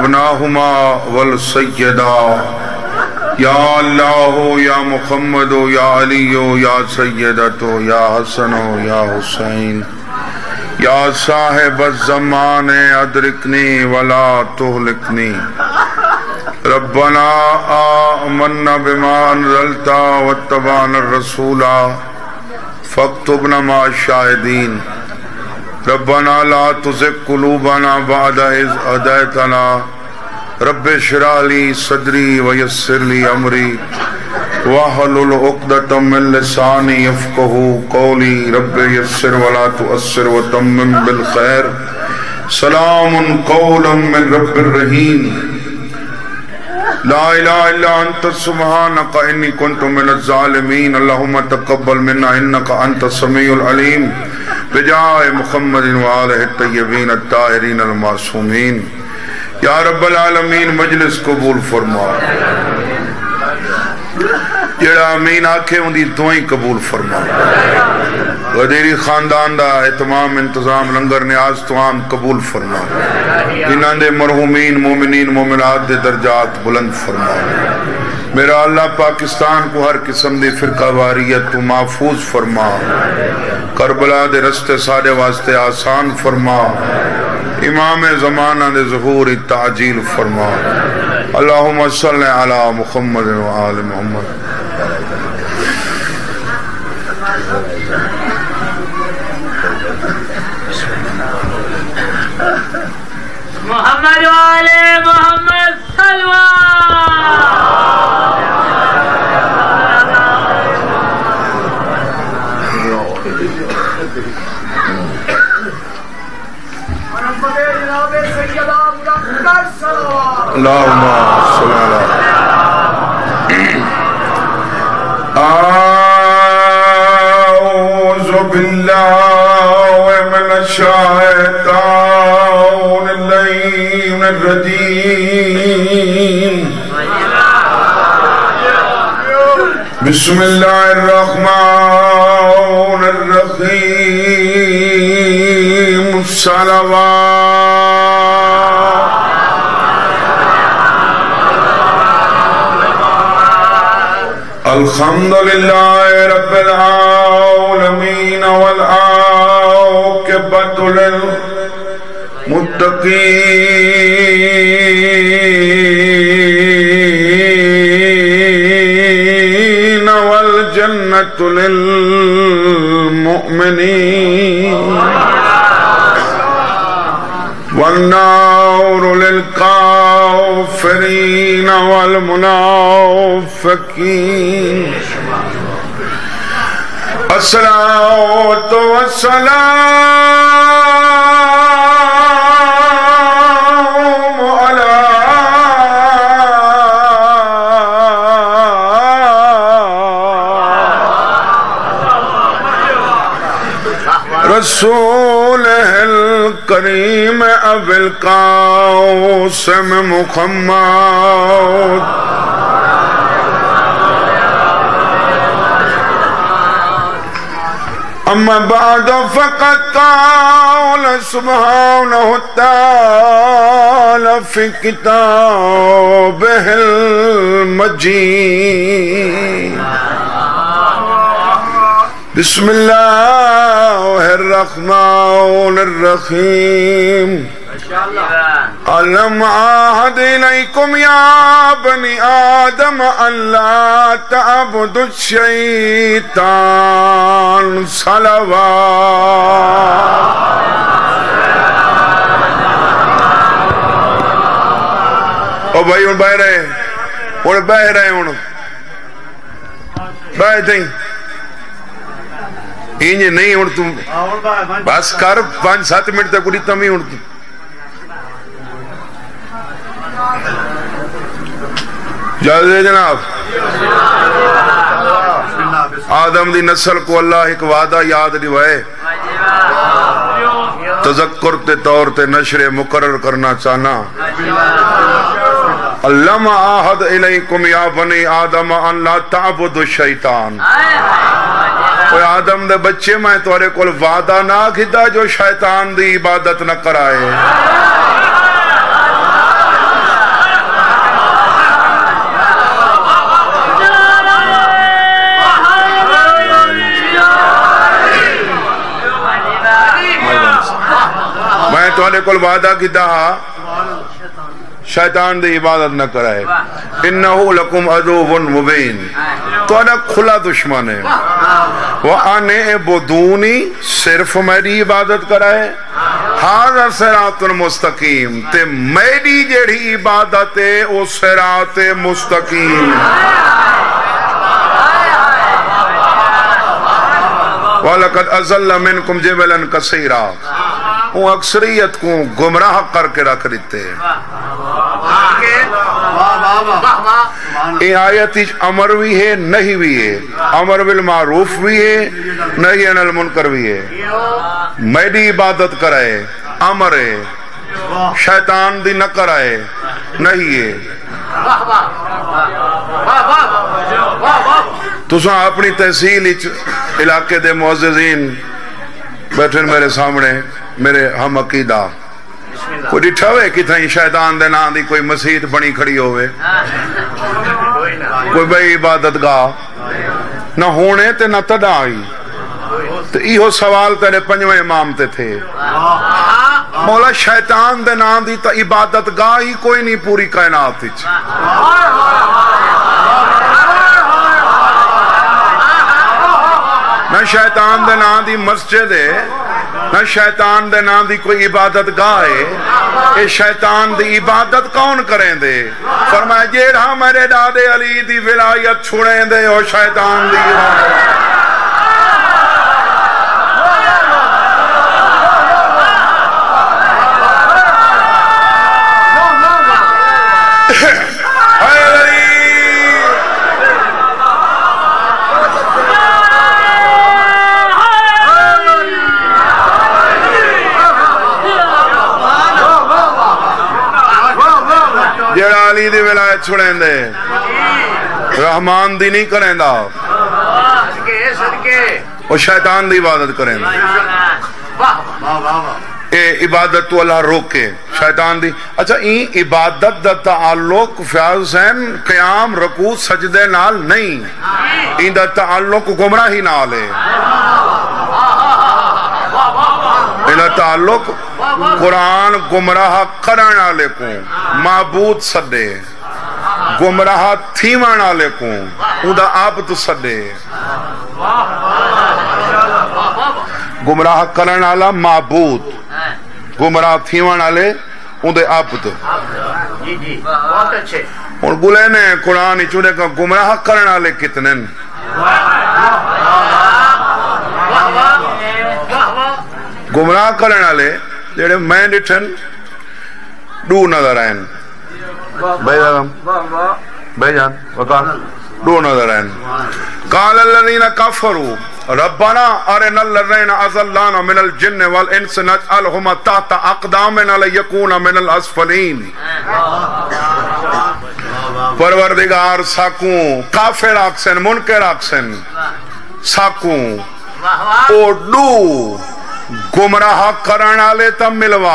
ابناہما والسیدہ یا اللہ یا محمد یا علی یا سیدت یا حسن یا حسین یا صاحب الزمان ادرکنی ولا تہلکنی ربنا آمنا بما انزلت واتبعنا الرسول فاکتبنا مع الشاہدین ربنا لا تزغ قلوبنا بعد اذ ہدیتنا رب اشرح لي صدری ویسر لي امری واحلل عقدۃ من لسانی یفقہوا قولی رب یسر ولا تؤثر وتمم بالخیر سلام قولا من رب الرحیم لا الہ الا انت سبحانک انی کنت من الظالمین اللہم تقبل منا انک انت السمیع العلیم بجائے محمد وآلہ الطیبین الطاہرین المعصومین یا رب العالمین مجلس قبول فرما جڑا امین آکھے اندی دعائیں قبول فرما غدیری خاندان دا اہتمام انتظام لنگر نیاز توام قبول فرما انہاں دے مرحومین مومنین مومنات دے درجات بلند فرما میرا اللہ پاکستان کو ہر قسم دی فرقہ واریت تو محفوظ فرما کربلا دے رستے ساڑے واسطے آسان فرما امام زمانہ دے ظہور تعجیل فرما اللہم صلی علی محمد و آل محمد محمد و آل محمد صلوات اللہم صلی اللہ اعوذ باللہ من الشیطان اللعین الرجیم بسم اللہ الرحمن الرحیم صلوات الحمدللہ رب العالمین والعاقبۃ للمتقین والجنۃ للمؤمنین والنار للكافرين والمنافقين الصلاة والسلام على رسوله الكريم أبي القاسم محمد أما بعد فقد قال سبحانه وتعالى في كتابه المجيد بسم الله الرحمن الرحيم ألم أعهد إليكم يا بني آدم ألا تعبدوا الشيطان صلوات او بھائی ان بہ رہے ان بہ دیں اینجے نہیں ان تم بس کر 5-7 منٹ تک اڑی تم ہی ان تم جازے جناب آدم دی نسل کو اللہ ایک وعدہ یاد دیوائے تذکر تے طور تے نشر مقرر کرنا چاہنا علم آہد الیکم یا بنی آدم ان لا تعبدوا الشیطان کوئی آدم دے بچے میں توارے کول وعدہ نہ کھتا جو شیطان دی عبادت نہ کرائے کو وعدہ کی دہا شیطان دی عبادت نہ کرائے انہو لکم عدو مبین تو انا کھلا دشمن ہے وَأَنِ اعْبُدُونِي صرف میری عبادت کرائے ہاذا صراط مستقیم تے میری جیڑی عبادت ہے وہ صراط مستقیم وَلَقَدْ أَضَلَّ مِنْكُمْ جِبَلًا كَثِيرًا وہ اکثریت کو گمراہ کر کے رکھ دیتے یہ آیت امر بھی ہے نہیں بھی ہے امر بالمعروف بھی ہے نہی عن المنکر بھی ہے میری عبادت کرائے امر ہے شیطان دی نہ کرائے نہیں ہے تساں اپنی تحصیل علاقے دے معززین بیٹھن میرے سامنے میرے ہم عقیدہ کوئی ڈٹھا ہوئے کتھائیں شیطان دے نام دی کوئی مسجد بنی کھڑی ہوئے کوئی بھئی عبادت گاہ نہ ہونے تے نہ تدا آئی تو ایہو سوال تیرے پنجویں امام تے تھے مولا شیطان دے نام دی تا عبادت گاہ ہی کوئی نہیں پوری کائنات ہی نہ شیطان دے نام دی مسجد ہے نہ شیطان دے نام دی کوئی عبادت گاہ ہے اے شیطان دی عبادت کون کریں دے فرمایا جیڑا میرے دادے علی دی ولایت چھوڑیں دے اور شیطان دی عبادت جیڑا علی دی ولایت چھوڑیں دے رحمان دی نہیں کریں دا وہ شیطان دی عبادت کریں دے اے عبادت تو اللہ روکے شیطان دی اچھا این عبادت دا تعلق فیاض حسین قیام رکوع سجدے نال نہیں این دا تعلق گمراہی نال ہے این دا تعلق قرآن گمراہ کرن والے کو معبود سدے گمراہ تھیوان والے کو اوندا عبد سدے گمراہ کرن والا معبود گمراہ تھیوان والے اندے عبد اور گلے نے قرآن چوڑے کا گمراہ کرن والے کتنے گمراہ کرن والے جڑے میں ڈٹھن دو نظر آئین بھائی جان وقال دو نظر آئین قال الذین کفروا ربنا ارنا الذین اضلانا من الجن والانس نجعلهما تحت اقدامنا لیکونا من الاسفلین پروردگار ساکوں کافر آکسن منکر آکسن ساکوں او دو گمراہ کرنا لے تم ملوا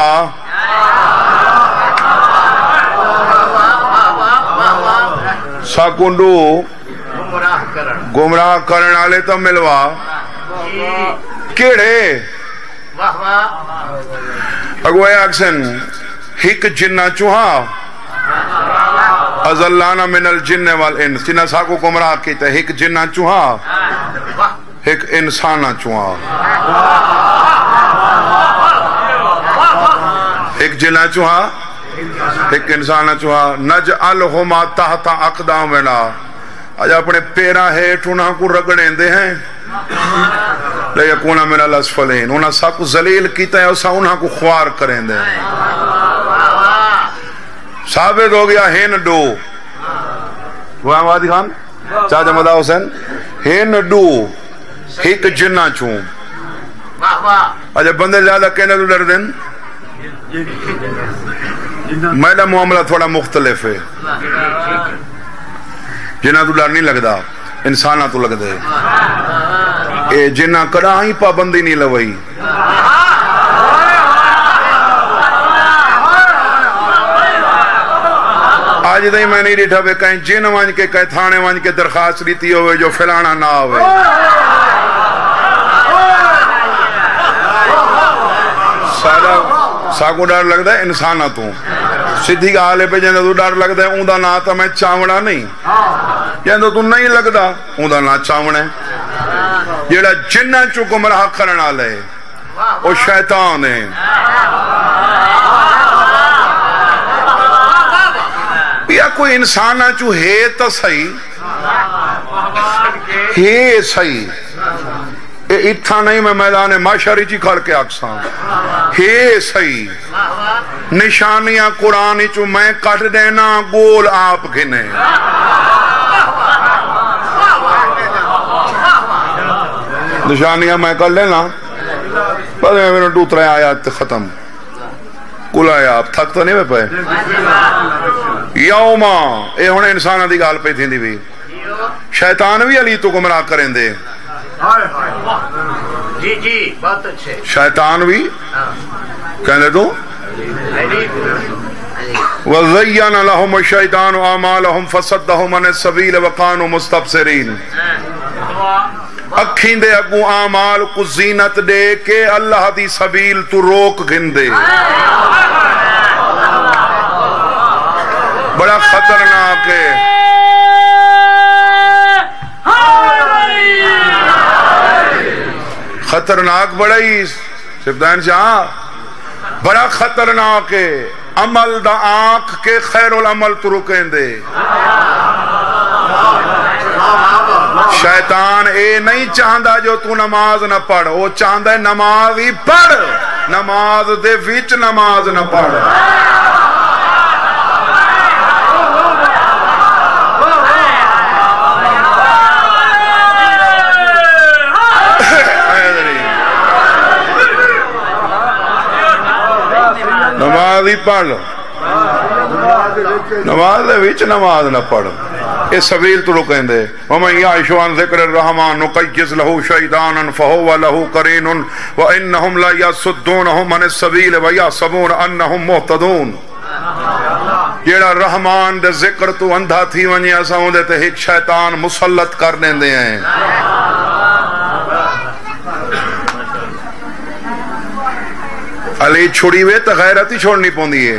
ساکنڈو گمراہ کرنا لے تم ملوا کیڑے اگوائے اکسن ہک جنہ چوہا ازلانا من الجن والانس جنہ ساکو گمراہ کیتا ہے ہک جنہ چوہا ہک انسانہ چوہا ایک جنہ چوہا ایک انسانہ چوہا نجعلہما تحت اقدامنا آج اپنے پیرا ہیٹ انہاں کو رگڑیں دے ہیں لیکونا من الاسفلین انہاں سا کو ذلیل کیتا ہے اسا انہاں کو خوار کریں دے ثابت ہو گیا ہین ڈو وہ آمادی خان چاچا مدہ حسین ہین ڈو ایک جنہ چون آج بندے زیادہ کہنے تو ڈر دیں میرا معاملہ تھوڑا مختلف ہے جنہ تو ڈر نہیں لگدا انسانہ تو لگ دے اے جنہ کڑا ہی پابندی نہیں لوئی آج دائی میں نہیں ڈیٹھا بے کہیں جن وانج کے کہیں تھانے وانج کے درخواست لیتی ہوئے جو فلانا نہ ہوئے سادہ ساکو ڈر لگتا ہے انسانہ تو سدھی کا حالے پہ جنہوں تو ڈر لگتا ہے اون دا نا تا میں چاوڑا نہیں جنہوں تو نہیں لگتا اون دا نا چاوڑا ہے جیڑا جنہ چو گمراہ کرنا لے وہ شیطان ہے یا کوئی انسانہ چو ہے تا صحیح ہے صحیح اتھا نہیں میں میدان معاشری چی کھڑ کے آکساں ہے صحیح نشانیاں قرآن چو میں کٹ دینا گول آپ گھنے نشانیاں میں کر لینا پتہ میں میرے دوترے آیات ختم کل آیا آپ تھک تو نہیں میں پہ یوما اے ہونے انسانہ دی گال پہ تھی دی بھی شیطان بھی علی تو گمراہ کریں دے جی جی بہت اچھے شیطان بھی کہنے دو وَزَيَّنَ لَهُمُ الشَّيْطَانُ أَعْمَالَهُمْ فَصَدَّهُمْ عَنِ السَّبِيلِ وَكَانُوا مُسْتَبْصِرِينَ اکھیں دے اگو اعمال کو زینت دے کے اللہ دی سبیل تو روک گھن دے بڑا خطرناک ہے خطرناک بڑا ہی سفدان شاہ بڑا خطرناک ہے عمل دا آنکھ کے خیر العمل تو رکیں دے شیطان اے نہیں چاہندہ جو تو نماز نہ پڑھ وہ چاہندہ ہے نماز ہی پڑھ نماز دے وچ نماز نہ پڑھ نماز ہی پڑھ نماز دے وچ نماز نہ پڑھ اس سبیل تو رکیں دے وَمَنْ يَعِشُ عَنْ ذِكْرِ الرَّحْمَانِ نُقَيِّضْ لَهُ شَيْطَانًا فَهُوَ لَهُ قَرِينٌ وَإِنَّهُمْ لَيَصُدُّونَهُمْ عَنِ السَّبِيلِ وَيَحْسَبُونَ أَنَّهُمْ مُهْتَدُونَ جیڑا رحمان دے ذکر تو اندھا تھی ونی اساں دے تے ایک شیطان مسلط کر دیندے ہیں علی چھڑی وے تے غیرت ہی چھوڑنی پوندی ہے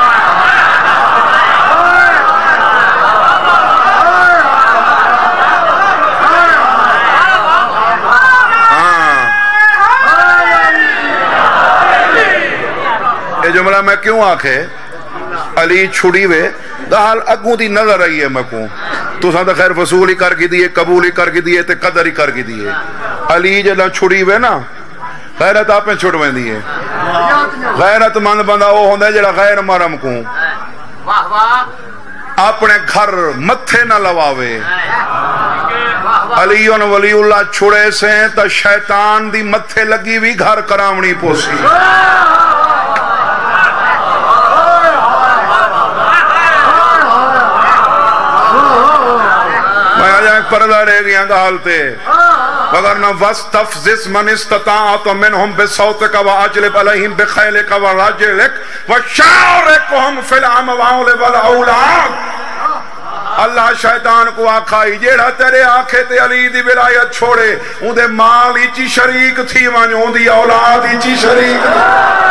جملہ میں کیوں آکھے علی چھڑی وے دہال اگوں دی نظر آئی ہے میں کوں تو ساں دا خیر فصول ہی کر کی دیئے قبول ہی کر کی دیئے تے قدر ہی کر کی دیئے علی جلہ چھڑی وے نا غیرت آپ میں چھوڑ میں دیئے غیرت مند بندہ وہ ہوندہ جڑا غیر مرم کوں اپنے گھر متھے نہ لواوے علی ولی اللہ چھوڑے سے تا شیطان دی متھے لگی بھی گھر کرامنی پوسی پردہ رہ گیا گالتے وگرنا وَاسْتَفْزِسْ مَنِ اسْتَطَاعَتَ مِنْهُمْ بِصَوْتِكَ وَأَجْلِبْ عَلَيْهِمْ بِخَيْلِكَ وَرَجِلِكَ وَشَارِكُهُمْ فِي الْأَمْوَالِ وَالْأَوْلَادِ اللہ شیطان کو آکھائی جیڑا تیرے آنکھے تے علی دی ولایت چھوڑے ان دے مال ہی چی شریک تھی وانیوں ان دی اولاد ہی چی شریک تھی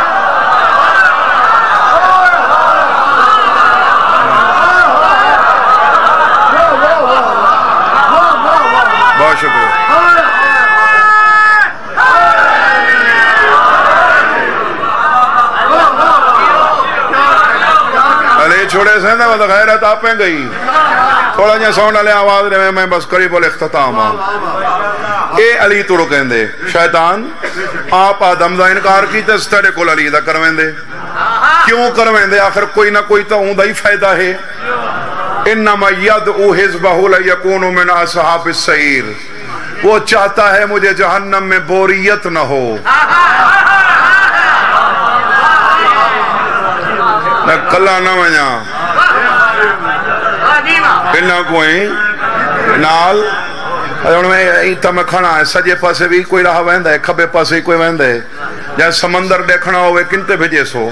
چھوڑے سے نا وہ غیرت آپ میں گئی تھوڑا جہاں سونڈ علیہ آواز رہے میں بس قریب الاختتام ہوں اے علی تو رکیں دے شیطان آپ آدم دا انکار کی تے ستڑے کو علی دا کرویں دے کیوں کرویں دے آخر کوئی نہ کوئی تو ہوں دا ہی فائدہ ہے انما یدعو حزبہ لیکونو من اصحاب السعیر وہ چاہتا ہے مجھے جہنم میں بوریت نہ ہو نہ کلا نہ ونیا انہا کوئی نال ایتا میں کھنا ہے سجے پاسے بھی کوئی رہا ویندہ ہے کھبے پاسے کوئی ویندہ ہے جہاں سمندر دیکھنا ہوئے کنتے بھیجے سو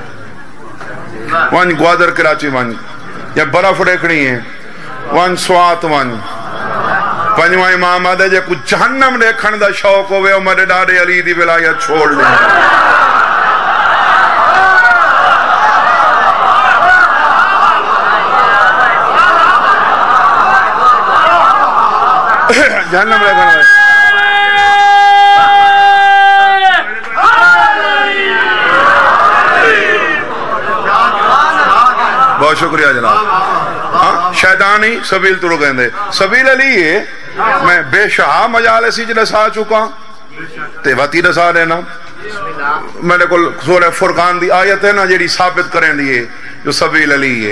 وان گوادر کراچی وان یا برف دیکھنی ہے وان سوات وان پنجوائیں امام آدھے جے کچھ جہنم دیکھن دا شوق ہوئے اور میرے ڈاڑے علی دی ولایت چھوڑ لیں جہنم لے کھڑا ہے. بہت شکریہ جناب. شیطانی سبیل تو رو گئے سبیل علی ہے. میں بے شہا مجالسی جلسا چکا تے واتی رسا دینا. میرے کو سورہ فرقان دی آیت ہے نا جیڑی ثابت کریں دیئے جو سبیل علی ہے.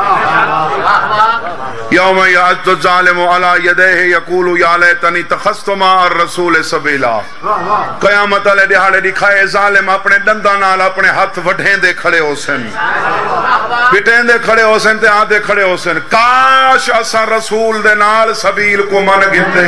یوم یعض الظالم علی یدیہ یقول یا لیتنی اتخذت مع الرسول سبیلا. قیامت والے دہاڑے دکھائے ظالم اپنے دنداں نال اپنے ہاتھ وڈھیں دے کھڑے ہو سن, پٹیں دے کھڑے ہو سن تے آدھے کھڑے ہو سن کاش اسا رسول دے نال سبیل کو من گتے.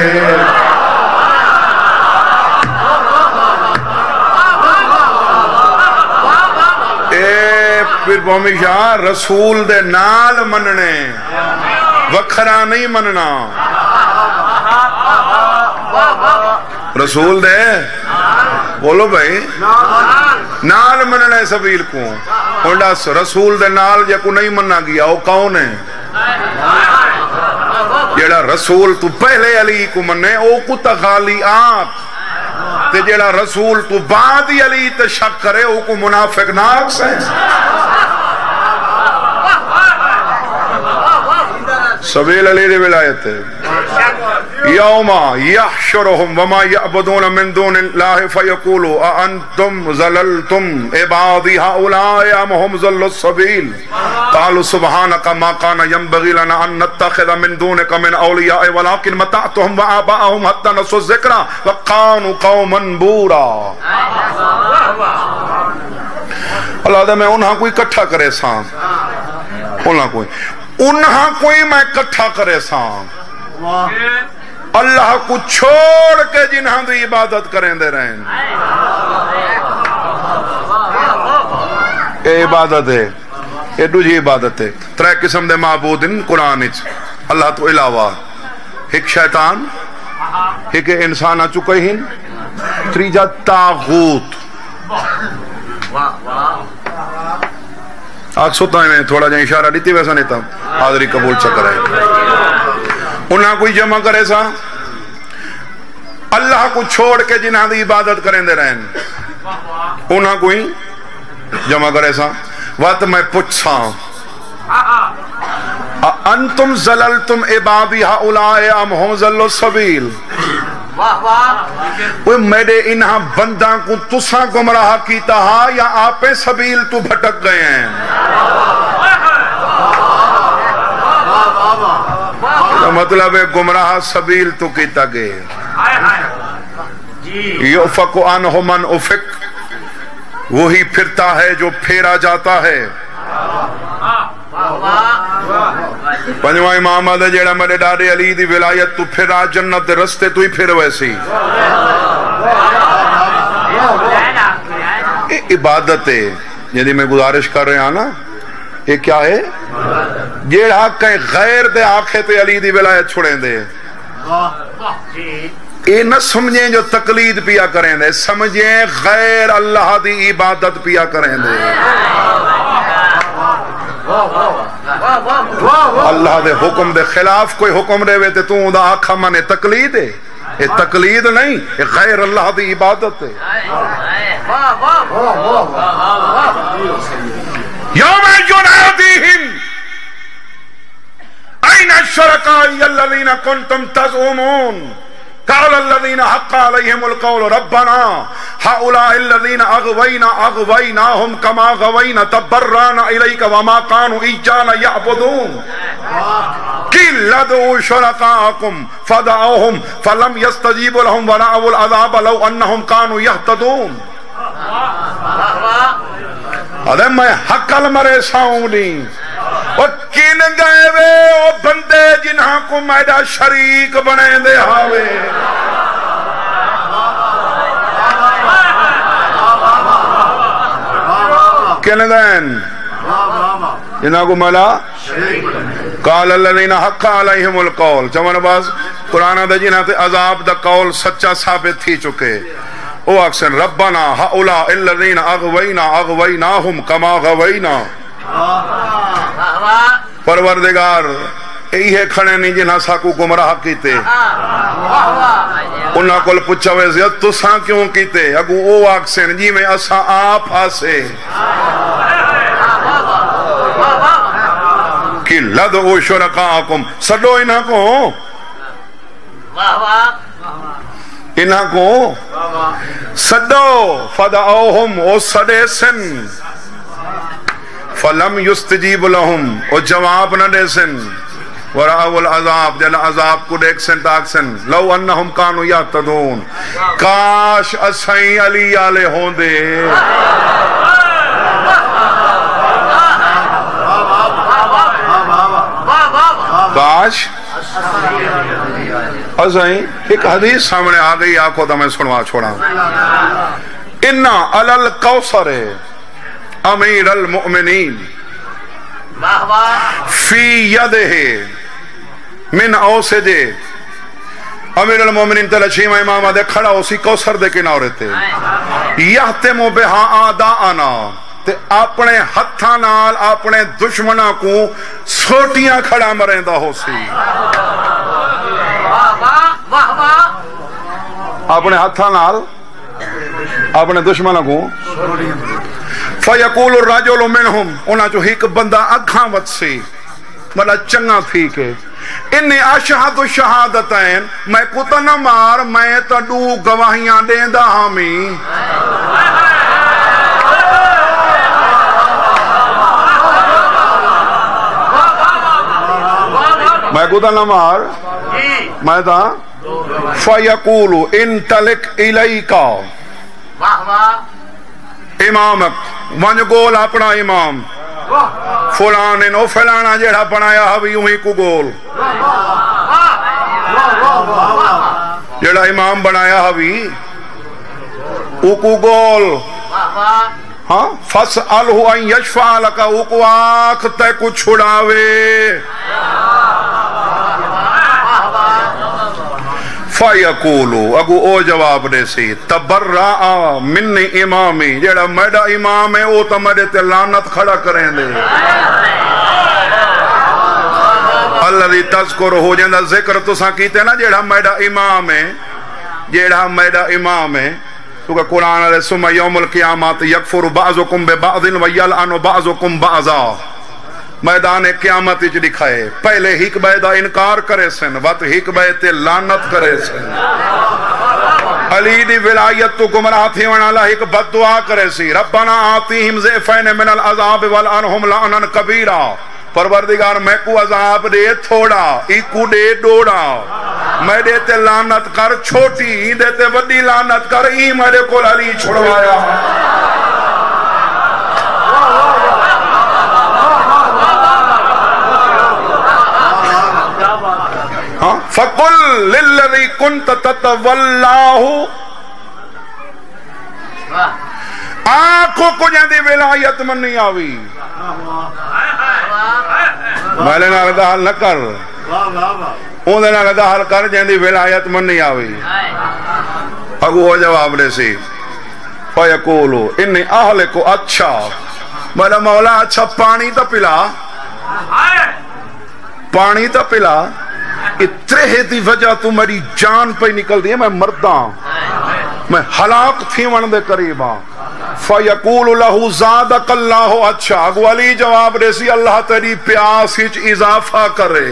پھر بومی شاہ رسول دے نال مننے وکھرا نہیں مننا. رسول دے بولو بھائی نال مننے سبیل کو. ہونڈا رسول دے نال جے کو نہیں مننا گیا وہ کون ہے؟ جیڑا رسول تو پہلے علی کو مننے او کو تغالی آنکھ تے جیڑا رسول تو بعد علی تے شک کرے او کو منافق ناک سے. سبیل علی دی ولایت ہے. یوم یحشرهم وما یعبدون من دون اللہ فیقولوا اانتم ضللتم عبادی هؤلاء ام هم ضلوا السبیل قالوا سبحانك ما كان ينبغي لنا ان نتخذ من دونك من اولیاء ولكن متعتهم وآباءهم حتى نسوا الذکر وكانوا قوما بورا. اللہ دا میں انہاں کوئی کٹھا کرے ساں انہاں کوئی میں کٹھا کرے ساں اللہ کو چھوڑ کے جنہاں دی عبادت کریں دے رہیں. اے عبادت ہے اے دوجی عبادت ہے. ترے قسم دے معبود ان قرآن اچ اللہ تو علاوہ. ایک شیطان ایک انسان آ چکے ہیں تریجا تاغوت. آگ سوتا ہے میں تھوڑا جائیں اشارہ دیتی ویسا نہیں تھا حاضری قبول چکر ہے. انہاں کوئی جمع کرے سا اللہ کو چھوڑ کے جنہاں دی عبادت کریں دے رہیں. انہاں کوئی جمع کرے سا وقت میں پوچھ سا انتم زللتم عبادی ہؤلاء ام هم ضلوا السبیل. میرے انہاں بنداں کو تساں گمراہ کیتا ہا یا آپے سبیل تو بھٹک گئے ہیں. مطلب ہے گمراہ سبیل تو کیتا گئے. یؤفک عنہ من افک وہی پھرتا ہے جو پھیرا جاتا ہے. پنجواں امام آدھے جیڑا میرے ڈاڈے علی دی ولایت تو پھرا جنت دے رستے تو ہی پھر ویسی. عبادت ہے یعنی میں گزارش کر رہے ہیں نا یہ کیا ہے جیڑا کہیں غیر دے آنکھے تے علی دی ولایت چھوڑیں دے. اے نہ سمجھیں جو تقلید پیا کریں دے سمجھیں غیر اللہ دی عبادت پیا کریں دے. اللہ دے حکم دے خلاف کوئی حکم دے وے تے تو دا آنکھا مانے تقلید ہے. یہ تقلید نہیں یہ غیر اللہ دی عبادت ہے. یوم ینادیہم این الشرکائی الذین کنتم تزعمون قال الذین حق علیہم القول ربنا هؤلاء الذین اغویناہم کما غوینا تبرانا الیک وما کانوا ایانا یعبدون قیل ادعوا شرکاءکم فدعوہم فلم یستجیبوا لہم ورأوا العذاب لو انہم کانوا یہتدون. ارے میں حقل مرے ساؤں نہیں وہ کن گئے وے وہ بندے جنہاں کو میڈا شریک بنے دے ہاوے. کن دین جنہاں کو میڈا قال الذین حق علیہم القول. چمن باز قرآن دے جنہاں تے عذاب دا قول سچا ثابت تھی چکے. او اکثر ربنا هؤلاء الذین اغویناہم کما غوینا. پروردگار یہی ہے کھڑے نہیں جنہاں ساکو گمراہ کیتے انہاں کول پچھا ویسے تساں کیوں کیتے اگو او آکسن جی میں اساں آپ آسے کہ لدعو شرکاکم سڈو انہاں کو انہاں کو سڈو فدعوہم او سڈے سن فلم یستجیب لہم او جواب نہ دے سن ورعو العذاب جل عذاب کو دیکھ سن تاک سن لو انہم کانو یاتدون کاش اسائیں علی آلے ہوں دے کاش اسائیں ایک حدیث سامنے آ گئی آنکھوں تو میں سنوا چھوڑا انا علل کوثر امیر المؤمنین فی یدہ من اوسدے امیر المومنین تلچیمہ امامہ دے کھڑا اسی کوثر دے کنارے تے یحتمو بہا آداءنا تے اپنے ہتھاں نال اپنے دشمنہ کو سوٹیاں کھڑا مرندہ ہو سی اپنے ہتھاں نال اپنے دشمنہ کو فَيَقُولُ الرَّجُلُ مِنْهُمْ انہاں جو ایک بندہ اکھاں وچ سی مطلب چنگا تھی کہ انی اشہد شہادتین میں کتا نہ مار میں تا دو گواہیاں دیں دا ہامی میں کتا نہ مار میں تا فَيَقُولُ اِنْتَلِقْ إِلَيْكَ امامک ونج گول اپنا امام فلان انہو فلانا جیڑا بنایا ہوئی یوں ہی کو گول جیڑا امام بنایا ہوئی او کو گول ہاں فَاسْأَلْهُ أَنْ يَشْفَعَ لَكَ او کو آنکھ تے کو چھڑاوے فَيَقُولُ اگو او جواب دے سی تَبَرَّعَ مِنِّ امامی جیڑا میڈا امام ہے او تا میڈے تے لعنت کھڑا کریں دے الذی تذکر ہو جندہ ذکر تو ساں کیتے نا جیڑا میڈا امام ہے تو کہ قرآن علیہ سُمَّ یوم القیامات یکفر بعضکم ببعض ویلعن بعضکم بعضا میدان قیامت اچ دکھائے پہلے ہک بے دا انکار کرے سن وقت ہک بے تے لعنت کرے سن علی دی ولایت تو گمراہ تھی ونالا ہک بد دعا کرے سی ربنا آتیہم ضعفین من العذاب والعنہم لعنا کبیرا پروردگار میں کو عذاب دے تھوڑا ایکو دے ڈوڑا میں دے تے لعنت کر چھوٹی دے تے وڈی لعنت کر ای میرے کو علی چھڑوایا فَقُلْ لِلَّذِي كُنْتَ تَتَوَلَّاهُ آنکھوں کو جاندی ولایت من نہیں آوی مالے نہ لگا حل نہ کر اوندے نہ لگا حل کر جاندی ولایت من نہیں آوی اگو ہو جواب دے سی فَيَقُولُ اِنِّ اَہْلِ کو اچھا میرا مولا اچھا پانی تا پلا اترے دی وجہ تو میری جان پہ نکل دی ہے میں مرداں میں ہلاک تھی ون دے قریباں فَيَقُولُ لَهُ زَادَكَ اللَّهُ اچھا اگو علی جواب دے سی اللہ تیری پیاس ہچ اضافہ کرے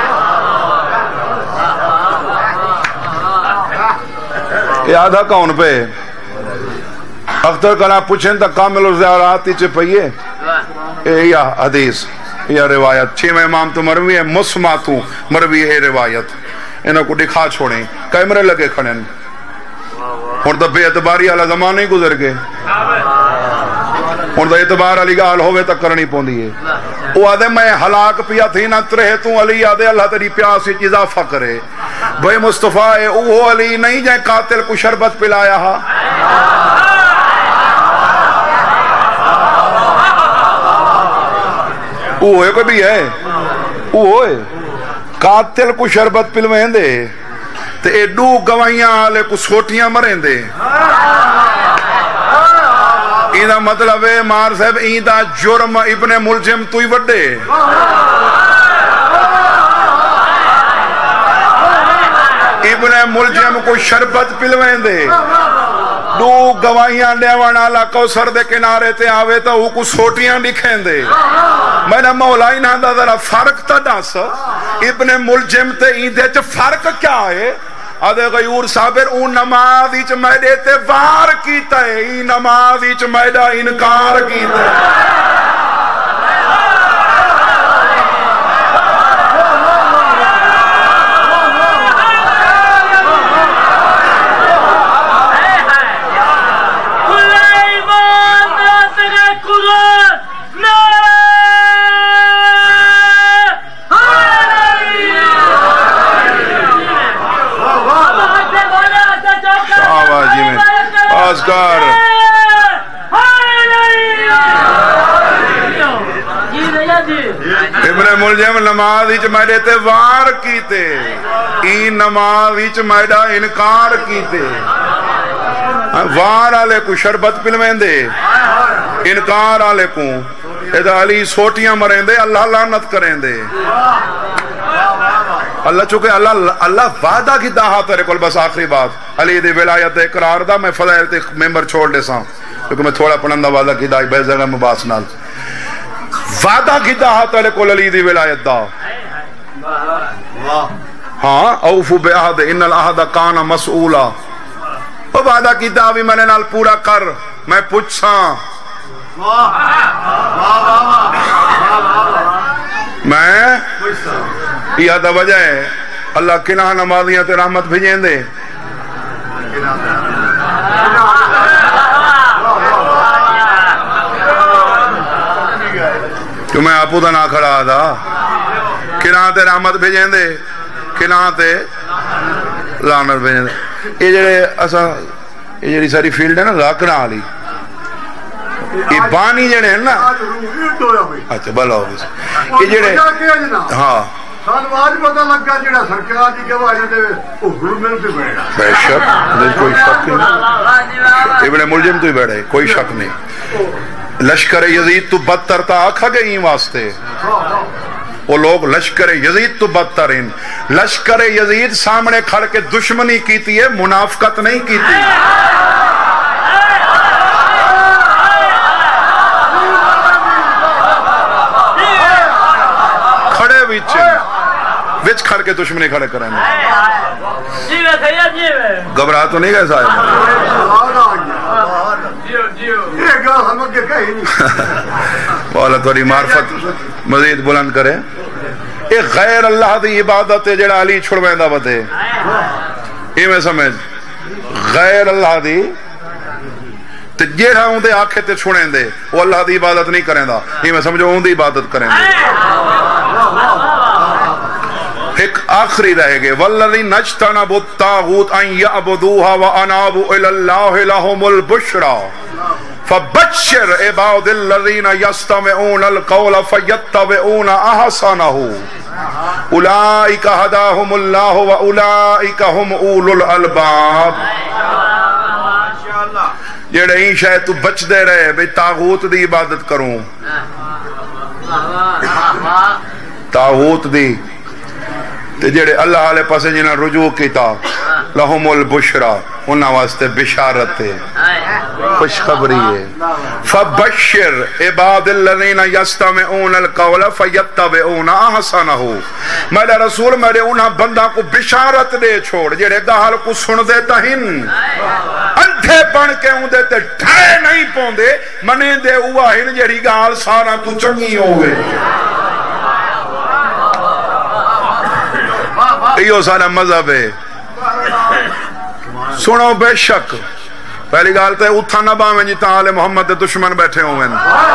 یادہ کون پہ اختر کنا پوچھیں تا کامل الزیارات ہی چے پئیے یا حدیث یا روایت چھے میں امام تو مروی ہے مسماتوں مروی ہے روایت انہوں کو دکھا چھوڑیں کیمرے لگے کھڑیں اور تو بے اعتباری علی زمان نہیں گزر گئے اور تو اعتبار علی گال ہوئے تک کرنی پوندی ہے وہ آدھے میں ہلاک پیا تھی نہ ترہے تو علی آدھے اللہ تیری پیاس سے اضافہ کرے بھئی مصطفیٰ ہے وہ علی نہیں جائے قاتل کو شربت پلایا ہا اوہ کوئی بھی ہے اوہ قاتل کو شربت پلویں دے تے ایڈو گوائیاں آلے کو سوٹیاں مریں دے ایدہ مطلب ہے مار صاحب ایدہ جرم ابن ملجم توی وڈے ابن ملجم کو شربت پلویں دے دو گواہیاں دیوان آلہ کوثر دے کنارے تے آوے تا وہ کو سوٹیاں لکھیں دے میرا مولا ہی نہ دا ذرا فرق تا دس ابن ملجم تے ایندے چ فرق کیا ہے آدھے غیور صابر اون نماز ایچ میڈے تے وار کیتا ہے ای نماز ایچ میڈا انکار کیتا ہے آزگار ابن ملجم نماز ایچ میڈے تے وار کیتے ای نماز ایچ میڈا انکار کیتے وار آلے کو شربت پلویں دے انکار آلے کو ادھا علی سوٹیاں مریں دے اللہ لعنت کریں دے اللہ چونکہ اللہ وعدہ کی داہا تیرے کل بس آخری بات علی دی ولایت اقرار دا میں فضائل تے ممبر چھوڑ دے ساں کیونکہ میں تھوڑا پڑھندہ وعدہ کی دائی بے جگہ مباس نال وعدہ کی داہا تیرے کل علی دی ولایت دا ہاں اوفو بے عہد ان العہد کان مسئولا وہ وعدہ کی داہ بھی میں نے نال پورا کر میں پوچھاں میں یہ دا وجہ ہے اللہ کنہ نمازیاں تے رحمت بھیجیں دے کہ میں آپو دا نہ کھڑا دا کنہ تے رحمت بھیجیں دے کنہ تے لعنت بھیجیں دے یہ جڑی ساری فیلڈ ہے نا راکڑا آلی یہ بانی جڑے ہیں نا اچھا بلا ہو یہ جڑے ہاں سانواج پتہ لگا جڑا سرکار دی گواہی دے او حرمن تے بیٹھا بے شک کوئی شک نہیں ابن ملجم تو ہی بیٹھے کوئی شک نہیں لشکر یزید تو بدتر تا آکھا گئی واسطے وہ لوگ لشکر یزید تو بدتر ہیں لشکر یزید سامنے کھڑ کے دشمنی کیتی ہے منافقت نہیں کیتی کھڑے وچ کھڑ کے دشمنی کھڑے کریں گھبرا تو نہیں گئے صاحب مولا توری معرفت مزید بلند کرے ایک غیر اللہ دی عبادت ہے جڑا علی چھڑویں دا بتے یہ میں سمجھ غیر اللہ دی تے جیڑا ہوں دے آنکھیں تے چھوڑیں دے وہ اللہ دی عبادت نہیں کریں دا یہ میں سمجھو ہوں دی عبادت کریں دے ایک آخری رہے گے وَالَّذِينَ اجْتَنَبُوا الطَّاغُوتَ أَن يَعْبُدُوهَا وَأَنَابُوا إِلَى اللَّهِ لَهُمُ الْبُشْرَى فَبَشِّرْ عِبَادِ الَّذِينَ يَسْتَمِعُونَ الْقَوْلَ فَيَتَّبِعُونَ أَحْسَنَهُ أُولَئِكَ هَدَاهُمُ اللَّهُ وَأُولَئِكَ هُمْ أُولُو الْأَلْبَابِ جڑے ہی شاید تو بچ دے رہے بھئی طاغوت دی عبادت کروں طاغوت دی تے جڑے اللہ علیہ پاسے جنہاں رجوع کیتا لہم البشرا انہاں واسطے بشارت ہے خوشخبری ہے فبشر عباد الذین یستمعون القول فیتبعون احسنہ میرے رسول میرے انہاں بندہ کو بشارت دے چھوڑ جڑے گال کو سن دے تہن انٹھے بن کے ہوں دے تے ڈھائے نہیں پون دے منے دے ہوا ہن جڑی گال سارا تو چنگی ہوئے یہ سارا مذہب ہے سنو بے شک پہلی گال تے اتھا نہ باویں جی آل محمد دے دشمن بیٹھے ہوئے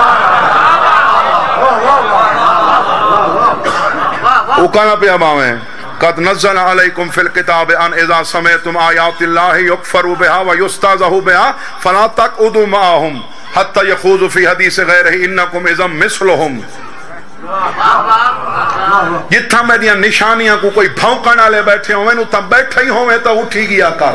اوکانا پہ باویں قد نزل علیکم فی الکتاب ان اذا سمعتم آیات اللہ یکفر بها ویستہزأ بها فلا تقعدوا معهم حتی یخوضوا فی حدیث غیرہ انکم اذا مثلہم جتھا میں دیاں نشانیاں کو کوئی بھونکنا لے بیٹھے ہوئے نو تم بیٹھے ہی ہوئے تو اٹھی گیا کر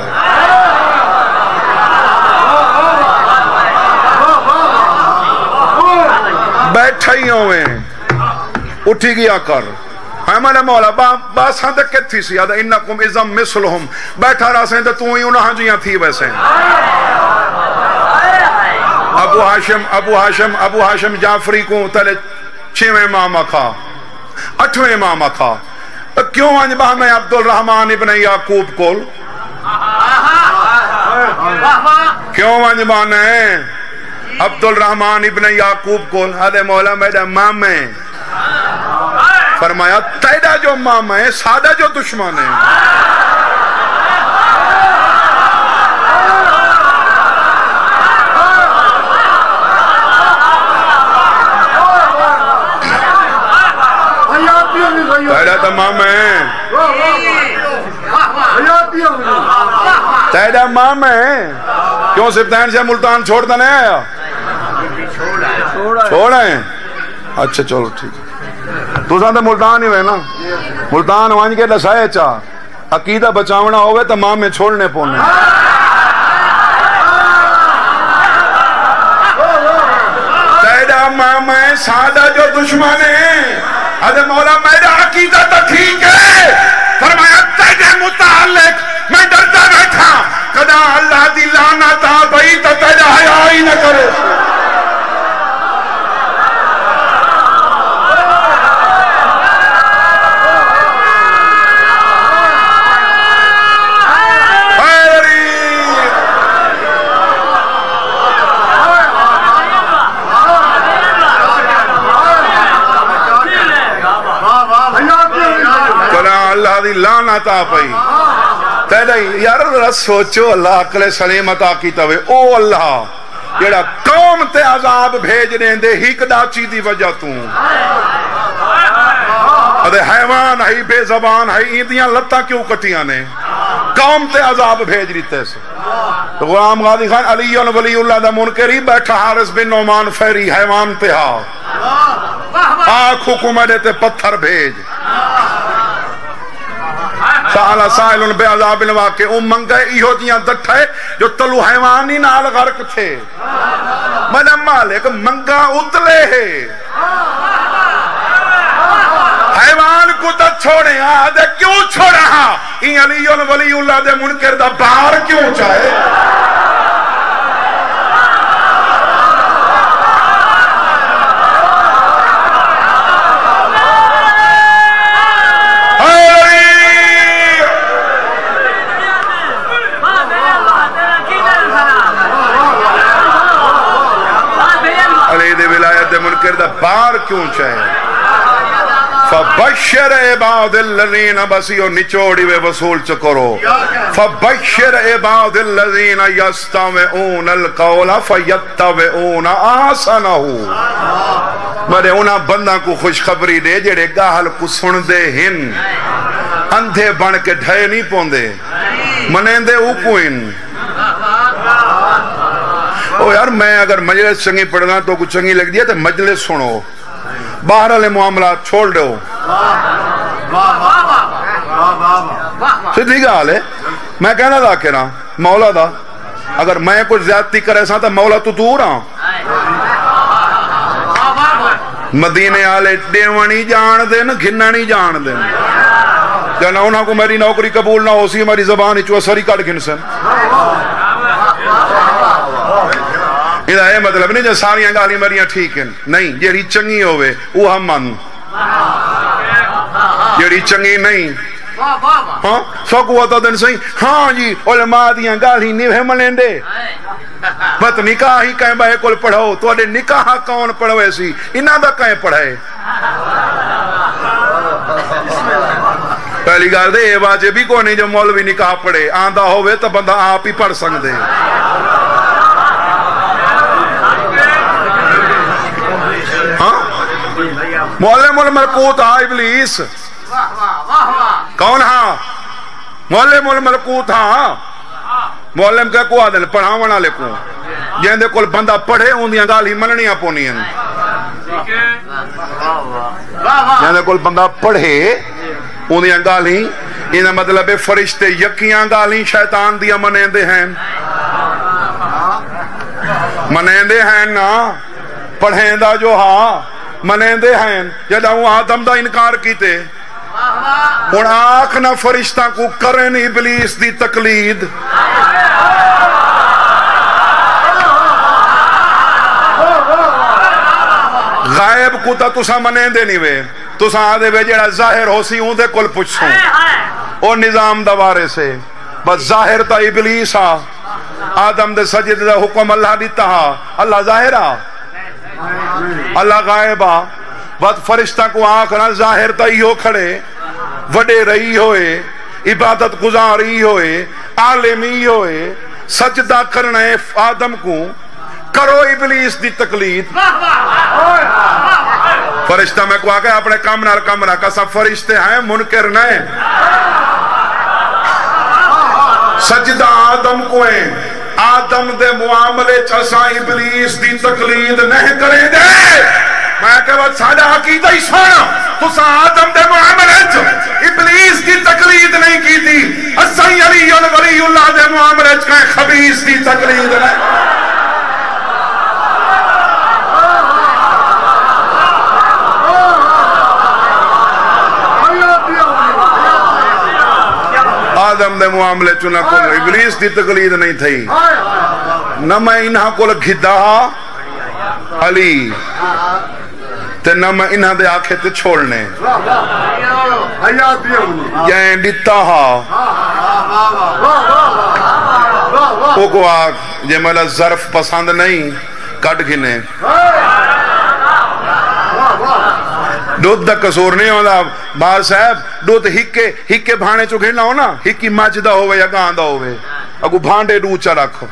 بیٹھے ہی ہوئے اٹھی گیا کر میں مولا باساں تے کتھی سی آدھا انکم ازم مثلہم بیٹھا رہا سیں تے تو ہی انہاں جیاں تھی ویسے ابو ہاشم جعفری کو تلے 6ویں ماما کھا 8ویں ماما کھا کیوں انجبہ میں عبد الرحمن ابن یعقوب کول کیوں انجبہ نے عبد الرحمن ابن یعقوب کول حضرت مولا میرا مامے فرمایا تیرا جو ماما ہے سادہ جو دشمن ہے تیرا تو ماما ہے تیرا ماما ہے کیوں سبتین سے ملتان چھوڑتا نہیں آیا چھوڑا ہے اچھا چلو ٹھیک ہے تو ساندھا ملتان ہی ہوئے نا ملتان وانج کے لسائے چاہ عقیدہ بچاونا ہوئے تو ماں میں چھوڑنے پونے تیرا ماں میں سادہ جو دشمن ہے حضرت مولا میرا عقیدہ تو ٹھیک ہے فرمایا تیرے متعلق میں ڈرتا بیٹھا کدا اللہ دی لعنت آ گئی تو تیرا حیا ہی نہ کرے لعنت آ پئی تیرے یار سوچو اللہ عقل سلیم عطا کیتا ہوئے او اللہ جیڑا قوم تے عذاب بھیج رہے دے ہی کداچی دی وجہ توں ادھے حیوان ہے بے زبان ہے ایندیاں لتا کیوں کٹیاں نے قوم تے عذاب بھیج رہتے سے تو غلام غازی خان علی ولی اللہ دا منکری بیٹھا حارث بن نعمان فیری حیوان تے ہا آنکھ حکومت تے پتھر بھیج سالا سائلن بے عذاب الواقع منگے ایہو دیاں دٹھے جو تلو حیوانی نال غرق تھے مدہ مالک منگا اتلے ہے حیوان کو تا چھوڑے آدھے کیوں چھوڑا ہاں این علی ولی اللہ دے منکر دا بار کیوں چاہے منکر دا بار کیوں چاہے فبشر عباد الذین بسیو نچوڑی وے وصول چکرو فبشر عباد الذین یستمعون القول فیتبعون احسنہ مرے انہاں بندہ کو خوشخبری دے جڑے گاہل کو سن دے ہن اندھے بن کے ڈھائے نہیں پوندے منین دے اوکوئن او یار میں اگر مجلس چنگی پڑھنا تو کچھ چنگی لگ دیا تو مجلس سنو باہر والے معاملات چھوڑ دو سیدھی حال ہے میں کہنا دا کہنا مولا دا اگر میں کچھ زیادتی کرے سا تو مولا تو دور ہاں مدینے آلے ڈیوانی جان دے نا گھننا نہیں جان دے جانا انہاں کو میری نوکری قبول نہ ہو سی ہماری زبان ہی چوہ سری کٹ گھن سن یہ ہے مطلب نہیں جو ساریاں گالی مریاں ٹھیک ہیں نہیں جیڑی چنگی ہوئے وہ ہم من جیڑی چنگی نہیں ہاں سوکو دن سہی ہاں جی علماء دیاں گالی نیوے ملیں دے بت نکاح ہی کہیں بھائی کل پڑھو تو اڈے نکاح کون پڑھوے سی انہاں دا کہیں پڑھائے پہلی گال دے واجب بھی کوئی نہیں جو مولوی نکاح پڑھے آندہ ہوئے تو بندہ آپ ہی پڑھ سکتے دے مولم الملکوت ہاں ابلیس کون ہاں مولم الملکوت ہاں مولم کا کو آدھل پڑھاونا لے کو جہاں دے کل بندہ پڑھے ان دیاں گال ہی مننیاں پونی ہیں جہاں دے کل بندہ پڑھے ان دیاں گال ہی انہاں مطلب فرشتے یکیاں گال ہی شیطان دیا منیندے ہیں منیندے ہیں نا پڑھیں دا جو ہاں منیندے ہیں جدہ وہ آدم دا انکار کیتے ہن آنکھ نہ فرشتہ کو کرن ابلیس دی تقلید غائب کو تا تسا منے دے نہیں وے تسا آدھے وے جڑا ظاہر ہو سی ہوں دے کل پچھوں او نظام دوارے سے بس ظاہر تا ابلیس آدم دے سجد دا حکم اللہ دیتا اللہ ظاہر اللہ غائب بس فرشتہ کو آنکھ نہ ظاہر تا ہی کھڑے وڈے رہی ہوئے عبادت گزاری ہوئے عالمی ہوئے سجدہ کرنے آدم کو کرو ابلیس دی تقلید فرشتہ میں کو آگے اپنے کام نہ کسا فرشتے ہیں منکر نہیں سجدہ آدم کو ہیں آدم دے معاملے چسا ابلیس دی تقلید نہیں کریں دے میں کہ وہ سادہ عقیدہ ہی سونا تو سا آدم دے معاملے چ ابلیس دی تقلید نہیں کی تھی اسائی علی ولی اللہ دے معاملے چ کہیں خبیث دی تقلید نہیں آدم دے معاملے چنا کو ابلیس دی تقلید نہیں تھی نہ میں انہاں کو گھدا علی تے نہ میں انہاں دے آنکھیں تے چھوڑنے یہ ڈتا وہ کو آگ یہ میرا ظرف پسند نہیں کٹ گھنے دودھ دا قصور نہیں ہوتا باز صاحب دودھ ہکے بھانے چو گھننا ہو نا ہکی مجدہ ہوئے یا گاندہ ہوئے اگو بھانڈے ڈوچا رکھو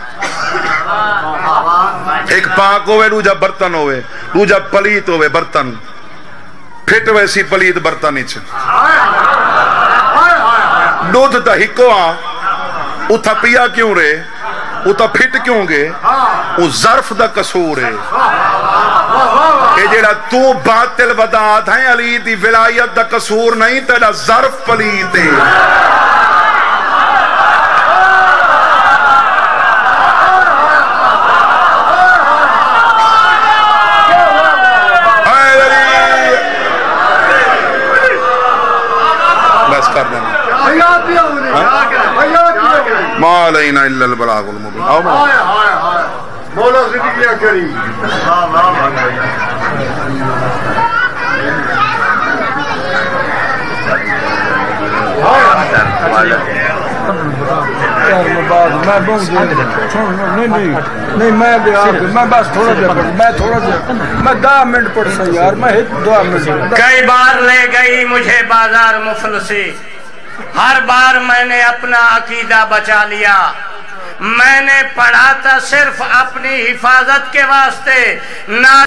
ایک پاک ہوئے دوجا برتن ہوئے دوجا پلیت ہوئے برتن پھٹ ویسی پلیت برتن اچھ دودھ دا ہکو اتھا پیا کیوں رے اتھا پھٹ کیوں گے اس ظرف دا قصور ہے کہ جڑا تو باطل ودات ہیں علی دی ولایت دا قصور نہیں تیرا ظرف پلیت ہے بس کر دینا ما علینا الا البلاغ المبین مولا زندگی کری نہیں میں بس تھوڑا دیر میں 10 منٹ پڑھ سا یار میں 2 منٹ کئی بار لے گئی مجھے بازار مفلسی ہر بار میں نے اپنا عقیدہ بچا لیا میں نے پڑھا تھا صرف اپنی حفاظت کے واسطے نہ